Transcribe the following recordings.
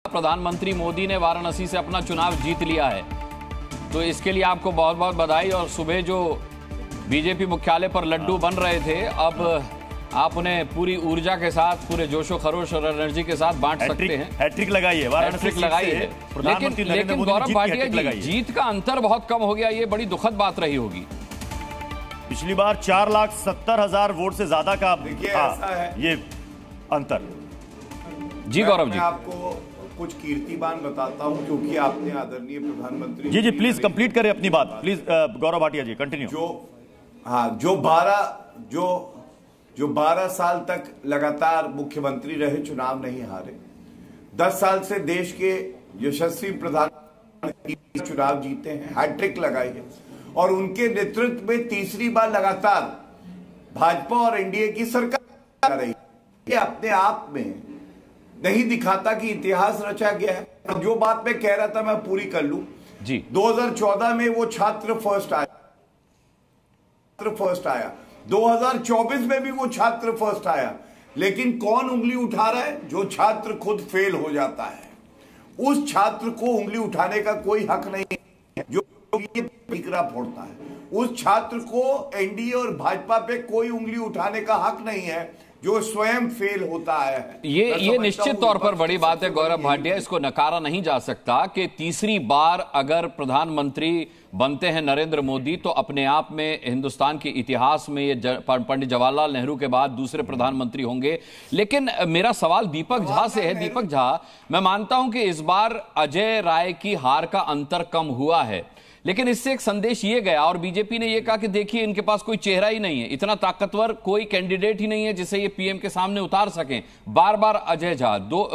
प्रधानमंत्री मोदी ने वाराणसी से अपना चुनाव जीत लिया है, तो इसके लिए आपको बहुत बहुत बधाई। और सुबह जो बीजेपी मुख्यालय पर लड्डू बन रहे थे, अब आप उन्हें पूरी ऊर्जा के साथ, पूरे जोशो खरोश और एनर्जी के साथ बांट सकते हैं। हैट्रिक लगाई है, हैट्रिक लगाई है। लेकिन गौरव भाटिया जी, जीत का अंतर बहुत कम हो गया, ये बड़ी दुखद बात रही होगी। पिछली बार 4,70,000 वोट से ज्यादा का ऐसा है ये अंतर। जी गौरव जी, आपको कुछ कीर्तिमान बताता हूं, क्योंकि आपने आदरणीय प्रधानमंत्री जी प्लीज कंप्लीट करें अपनी बात, प्लीज गौरव भाटिया जी कंटिन्यू। जो 12 साल तक लगातार मुख्यमंत्री रहे, चुनाव नहीं हारे, 10 साल से देश के यशस्वी प्रधानमंत्री चुनाव जीते हैं, हैट्रिक लगाई है, और उनके नेतृत्व में तीसरी बार लगातार भाजपा और एनडीए की सरकार रही। ये अपने आप में नहीं दिखाता कि इतिहास रचा गया है। जो बात मैं कह रहा था मैं पूरी कर लूं जी। 2014 में वो छात्र फर्स्ट आया, 2024 में भी वो छात्र फर्स्ट आया, लेकिन कौन उंगली उठा रहा है? जो छात्र खुद फेल हो जाता है, उस छात्र को उंगली उठाने का कोई हक नहीं है। जो ये टिकरा फोड़ता है, उस छात्र को एनडीए और भाजपा पे कोई उंगली उठाने का हक नहीं है, जो स्वयं फेल होता है। ये निश्चित तौर पर बड़ी बात है गौरव भाटिया, इसको नकारा नहीं जा सकता कि तीसरी बार अगर प्रधानमंत्री बनते हैं नरेंद्र मोदी, तो अपने आप में हिंदुस्तान के इतिहास में ये पंडित जवाहरलाल नेहरू के बाद दूसरे प्रधानमंत्री होंगे। लेकिन मेरा सवाल दीपक झा से है। दीपक झा, मैं मानता हूं कि इस बार अजय राय की हार का अंतर कम हुआ है, लेकिन इससे एक संदेश ये गया और बीजेपी ने ये कहा कि देखिए इनके पास कोई चेहरा ही नहीं है, इतना ताकतवर कोई कैंडिडेट ही नहीं है जिसे ये पीएम के सामने उतार सकें। बार बार अजय झा,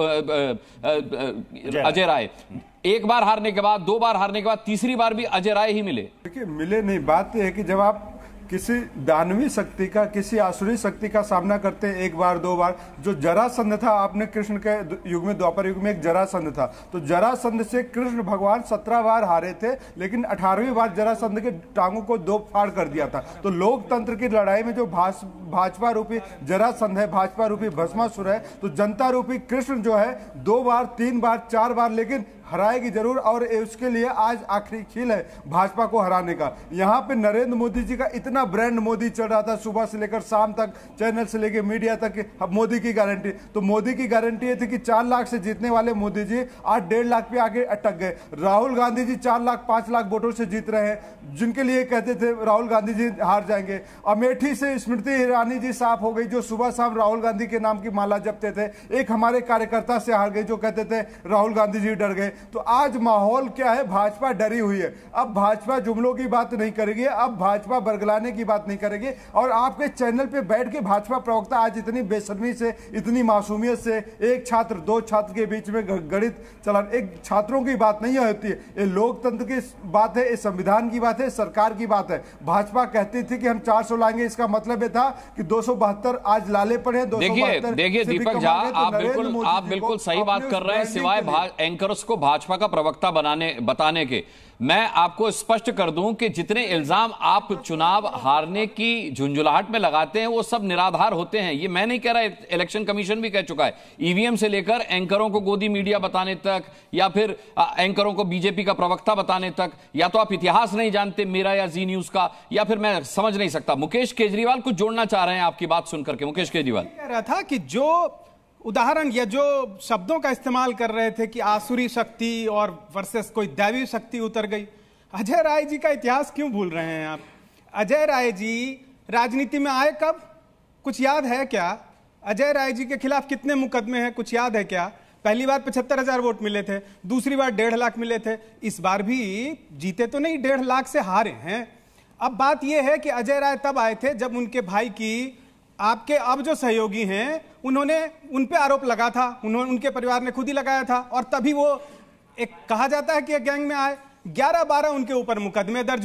अजय राय, एक बार हारने के बाद, 2 बार हारने के बाद, तीसरी बार भी अजय राय ही मिले। देखिए मिले नहीं, बात यह है कि जब आप किसी दानवी शक्ति का, किसी आसुरी शक्ति का सामना करते हैं एक बार 2 बार, जो जरासंध था, आपने कृष्ण के युग में, द्वापर युग में एक जरासंध था, तो जरासंध से कृष्ण भगवान 17 बार हारे थे, लेकिन 18वीं बार जरासंध के टांगों को 2 फाड़ कर दिया था। तो लोकतंत्र की लड़ाई में जो भाजपा रूपी जरासंध है, भाजपा रूपी भस्मासुर है, तो जनता रूपी कृष्ण जो है 2 बार, 3 बार, 4 बार, लेकिन हराएगी जरूर। और उसके लिए आज आखिरी खेल है भाजपा को हराने का। यहाँ पे नरेंद्र मोदी जी का इतना ब्रांड मोदी चल रहा था, सुबह से लेकर शाम तक, चैनल से लेकर मीडिया तक, मोदी की गारंटी। तो मोदी की गारंटी ये थी कि 4 लाख से जीतने वाले मोदी जी आज 1.5 लाख पे आगे अटक गए। राहुल गांधी जी 4 लाख 5 लाख वोटों से जीत रहे हैं, जिनके लिए कहते थे राहुल गांधी जी हार जाएंगे। अमेठी से स्मृति ईरानी जी साफ हो गई, जो सुबह शाम राहुल गांधी के नाम की माला जपते थे। एक हमारे कार्यकर्ता से हार गए जो कहते थे राहुल गांधी जी डर गए। तो आज माहौल क्या है? भाजपा डरी हुई है। अब भाजपा जुमलों की बात नहीं करेगी, अब भाजपा बरगलाने की बात नहीं करेगी। और आपके चैनल पे बैठ के भाजपा प्रवक्ता आज इतनी बेशर्मी से, इतनी मासूमियत से, एक छात्र 2 छात्र के बीच में गणित चला, एक छात्रों की बात नहीं होती है। ये लोकतंत्र की बात है, ये संविधान की बात है, सरकार की बात है। भाजपा कहती थी कि हम 400 लाएंगे, इसका मतलब ये था कि 272 आज लाले पड़े। देखिए दीपक झा, आप बिल्कुल सही बात कर रहे हैं। सिवाय एंकर्स को भाजपा का प्रवक्ता बताने के, मैं आपको स्पष्ट कर दूं कि जितने इल्जाम आप चुनाव हारने की झुंझुलाहट में लगाते हैं वो सब निराधार होते हैं। ये मैं नहीं कह रहा, इलेक्शन कमीशन भी कह चुका है। ईवीएम से लेकर एंकरों को गोदी मीडिया बताने तक, या फिर एंकरों को बीजेपी का प्रवक्ता बताने तक, या तो आप इतिहास नहीं जानते मेरा या जी न्यूज का, या फिर मैं समझ नहीं सकता। मुकेश केजरीवाल कुछ जोड़ना चाह रहे हैं आपकी बात सुनकर के। मुकेश केजरीवाल कह रहा था कि जो उदाहरण या जो शब्दों का इस्तेमाल कर रहे थे कि आसुरी शक्ति और वर्सेस कोई दैवी शक्ति उतर गई, अजय राय जी का इतिहास क्यों भूल रहे हैं आप? अजय राय जी राजनीति में आए कब? कुछ याद है क्या? अजय राय जी के खिलाफ कितने मुकदमे हैं, कुछ याद है क्या? पहली बार 75,000 वोट मिले थे, दूसरी बार 1.5 लाख मिले थे, इस बार भी जीते तो नहीं, 1.5 लाख से हारे हैं। अब बात यह है कि अजय राय तब आए थे जब उनके भाई की, आपके अब जो सहयोगी हैं, उन्होंने उन पे आरोप लगा था, उनके परिवार ने खुद ही लगाया था, और तभी वो एक कहा जाता है कि गैंग में आए। 11-12 उनके ऊपर मुकदमे दर्ज हुए।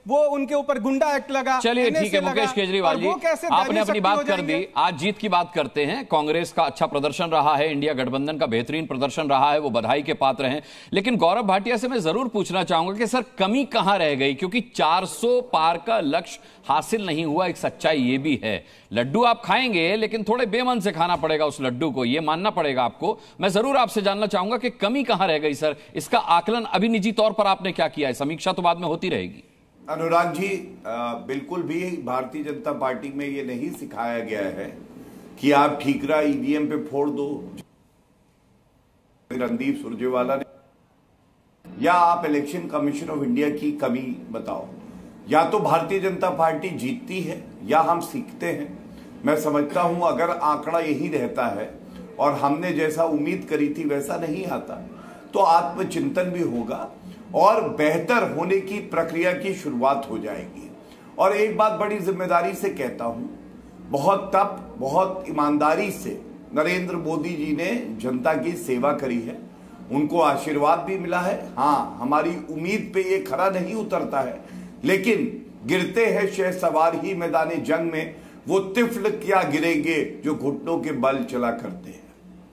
वो उनके ऊपर गुंडा एक्ट लगा। चलिए ठीक है मुकेश केजरीवाल जी, आपने अपनी बात कर दी। आज जीत की बात करते हैं। कांग्रेस का अच्छा प्रदर्शन रहा है, इंडिया गठबंधन का बेहतरीन प्रदर्शन रहा है, वो बधाई के पात्र हैं। लेकिन गौरव भाटिया से मैं जरूर पूछना चाहूंगा कि सर कमी कहां रह गई, क्योंकि 400 पार का लक्ष्य हासिल नहीं हुआ। एक सच्चाई ये भी है, लड्डू आप खाएंगे लेकिन थोड़े बेमन से खाना पड़ेगा उस लड्डू को, ये मानना पड़ेगा आपको। मैं जरूर आपसे जानना चाहूंगा कि कमी कहां रह गई सर, इसका आकलन अभी निजी तौर पर आपने क्या किया है? समीक्षा तो बाद में होती रहेगी। अनुराग जी, बिल्कुल भी भारतीय जनता पार्टी में ये नहीं सिखाया गया है कि आप ठीकरा ईवीएम पे फोड़ दो, रणदीप सुरजेवाला ने, या आप इलेक्शन कमीशन ऑफ इंडिया की कमी बताओ। या तो भारतीय जनता पार्टी जीतती है या हम सीखते हैं। मैं समझता हूं अगर आंकड़ा यही रहता है और हमने जैसा उम्मीद करी थी वैसा नहीं आता तो आत्मचिंतन भी होगा और बेहतर होने की प्रक्रिया की शुरुआत हो जाएगी। और एक बात बड़ी जिम्मेदारी से कहता हूं, बहुत ईमानदारी से नरेंद्र मोदी जी ने जनता की सेवा करी है, उनको आशीर्वाद भी मिला है। हाँ, हमारी उम्मीद पे ये खरा नहीं उतरता है, लेकिन गिरते हैं शहसवार ही मैदाने जंग में, वो तिफल क्या गिरेंगे जो घुटनों के बल चला करते हैं।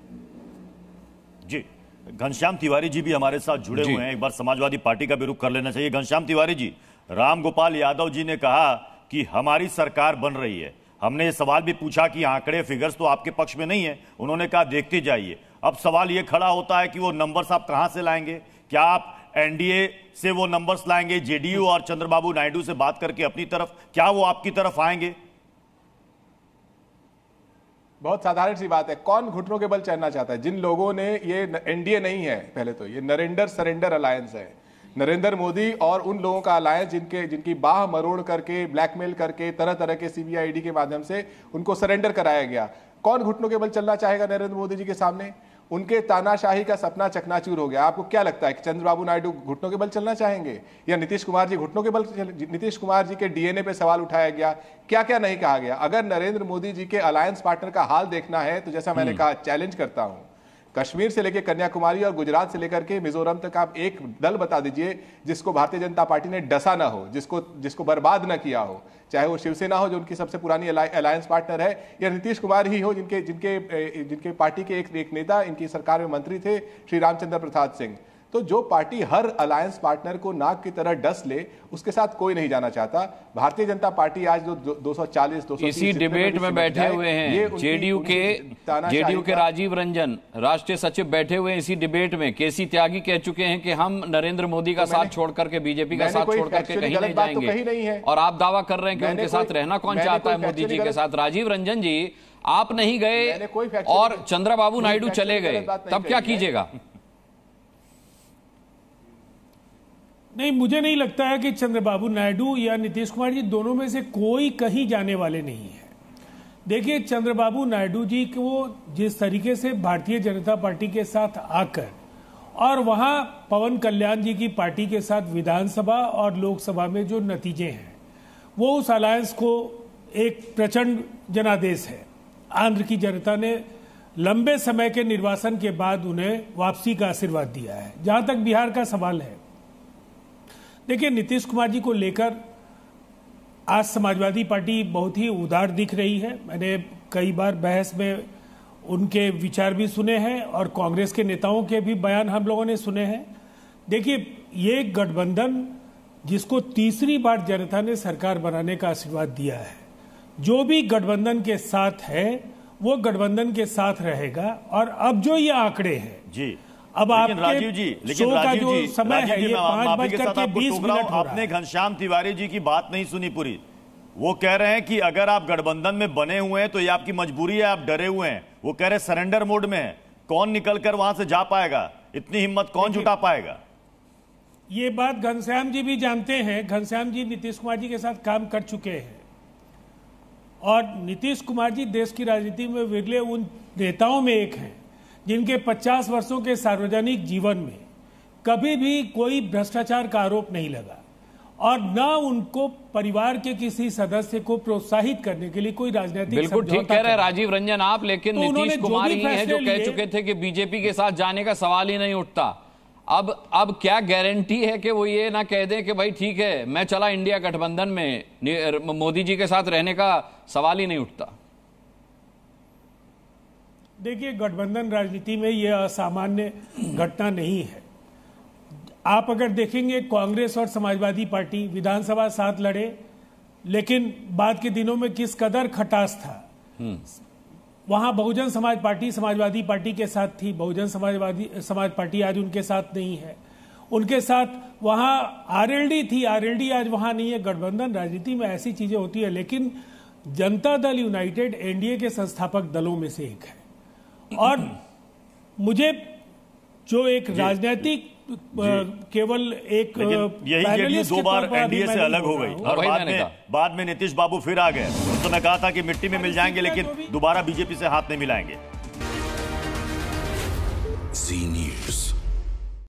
जी, घनश्याम तिवारी जी भी हमारे साथ जुड़े हुए हैं। एक बार समाजवादी पार्टी का भी रुख कर लेना चाहिए। घनश्याम तिवारी जी, राम गोपाल यादव जी ने कहा कि हमारी सरकार बन रही है। हमने ये सवाल भी पूछा कि आंकड़े फिगर्स तो आपके पक्ष में नहीं है, उन्होंने कहा देखते जाइए। अब सवाल ये खड़ा होता है कि वो नंबर्स आप कहां से लाएंगे? क्या आप एनडीए से वो नंबर्स लाएंगे, जेडीयू और चंद्रबाबू नायडू से बात करके अपनी तरफ, क्या वो आपकी तरफ आएंगे? बहुत साधारण सी बात है, कौन घुटनों के बल चढ़ना चाहता है? जिन लोगों ने, ये एनडीए नहीं है, पहले तो ये नरेंद्र सरेंडर अलायंस है। नरेंद्र मोदी और उन लोगों का अलायंस जिनकी बाह मरोड़ करके, ब्लैकमेल करके, तरह तरह के सीबीआईडी के माध्यम से उनको सरेंडर कराया गया। कौन घुटनों के बल चलना चाहेगा नरेंद्र मोदी जी के सामने? उनके तानाशाही का सपना चकनाचूर हो गया। आपको क्या लगता है कि चंद्रबाबू नायडू घुटनों के बल चलना चाहेंगे, या नीतीश कुमार जी घुटनों के बल? नीतीश कुमार जी के डीएनए पे सवाल उठाया गया, क्या क्या नहीं कहा गया। अगर नरेंद्र मोदी जी के अलायंस पार्टनर का हाल देखना है तो जैसा मैंने कहा, चैलेंज करता हूं, कश्मीर से लेकर कन्याकुमारी और गुजरात से लेकर के मिजोरम तक आप एक दल बता दीजिए जिसको भारतीय जनता पार्टी ने डसा ना हो, जिसको बर्बाद ना किया हो। चाहे वो शिवसेना हो जो उनकी सबसे पुरानी अलायंस पार्टनर है, या नीतीश कुमार ही हो जिनके पार्टी के एक नेता इनकी सरकार में मंत्री थे, श्री रामचंद्र प्रसाद सिंह। तो जो पार्टी हर अलायंस पार्टनर को नाक की तरह डस ले, उसके साथ कोई नहीं जाना चाहता। भारतीय जनता पार्टी आज जो 240 इसी डिबेट में बैठे हुए हैं जेडीयू के राजीव रंजन राष्ट्रीय सचिव बैठे हुए हैं इसी डिबेट में। केसी त्यागी कह चुके हैं कि हम नरेंद्र मोदी का साथ छोड़ करके, बीजेपी का साथ छोड़ करके कहीं नहीं जाएंगे, और आप दावा कर रहे हैं कि उनके साथ रहना कौन चाहता है मोदी जी के साथ? राजीव रंजन जी, आप नहीं गए और चंद्रबाबू नायडू चले गए, तब क्या कीजिएगा? नहीं, मुझे नहीं लगता है कि चंद्रबाबू नायडू या नीतीश कुमार जी दोनों में से कोई कहीं जाने वाले नहीं है। देखिए, चंद्रबाबू नायडू जी को जिस तरीके से भारतीय जनता पार्टी के साथ आकर और वहां पवन कल्याण जी की पार्टी के साथ विधानसभा और लोकसभा में जो नतीजे हैं, वो उस अलायंस को एक प्रचंड जनादेश है। आंध्र की जनता ने लंबे समय के निर्वासन के बाद उन्हें वापसी का आशीर्वाद दिया है। जहां तक बिहार का सवाल है, देखिए, नीतीश कुमार जी को लेकर आज समाजवादी पार्टी बहुत ही उदार दिख रही है। मैंने कई बार बहस में उनके विचार भी सुने हैं और कांग्रेस के नेताओं के भी बयान हम लोगों ने सुने हैं। देखिए, ये गठबंधन जिसको तीसरी बार जनता ने सरकार बनाने का आशीर्वाद दिया है, जो भी गठबंधन के साथ है वो गठबंधन के साथ रहेगा। और अब जो ये आंकड़े हैं जी, अब राजीव जी, लेकिन राजीव जी, समय है, ये 5:20 आपने घनश्याम तिवारी जी की बात नहीं सुनी पूरी। वो कह रहे हैं कि अगर आप गठबंधन में बने हुए हैं तो ये आपकी मजबूरी है, आप डरे हुए हैं। वो कह रहे सरेंडर मोड में है, कौन निकलकर वहां से जा पाएगा? इतनी हिम्मत कौन जुटा पाएगा? ये बात घनश्याम जी भी जानते हैं। घनश्याम जी नीतीश कुमार जी के साथ काम कर चुके हैं और नीतीश कुमार जी देश की राजनीति में विरले उन नेताओं में एक हैं जिनके 50 वर्षों के सार्वजनिक जीवन में कभी भी कोई भ्रष्टाचार का आरोप नहीं लगा और न उनको परिवार के किसी सदस्य को प्रोत्साहित करने के लिए कोई राजनीतिक। बिल्कुल ठीक कह रहे हैं राजीव रंजन आप, लेकिन नीतीश कुमार ही है जो कह चुके थे कि बीजेपी के साथ जाने का सवाल ही नहीं उठता। अब क्या गारंटी है कि वो ये ना कह दें कि भाई ठीक है मैं चला इंडिया गठबंधन में, मोदी जी के साथ रहने का सवाल ही नहीं उठता? देखिए, गठबंधन राजनीति में यह असामान्य घटना नहीं है। आप अगर देखेंगे, कांग्रेस और समाजवादी पार्टी विधानसभा साथ लड़े, लेकिन बाद के दिनों में किस कदर खटास था। वहां बहुजन समाज पार्टी समाजवादी पार्टी के साथ थी, बहुजन समाज पार्टी आज उनके साथ नहीं है। उनके साथ वहां आरएलडी थी, आरएलडी आज वहां नहीं है। गठबंधन राजनीति में ऐसी चीजें होती है, लेकिन जनता दल यूनाइटेड एनडीए के संस्थापक दलों में से एक है। और मुझे जो एक राजनीतिक केवल एक यही 2 बार एनडीए से अलग हो गई और बाद में नीतीश बाबू फिर आ गए। उनको मैं कहा था कि मिट्टी में मिल जाएंगे, लेकिन दोबारा बीजेपी से हाथ नहीं मिलाएंगे। जी न्यूज़।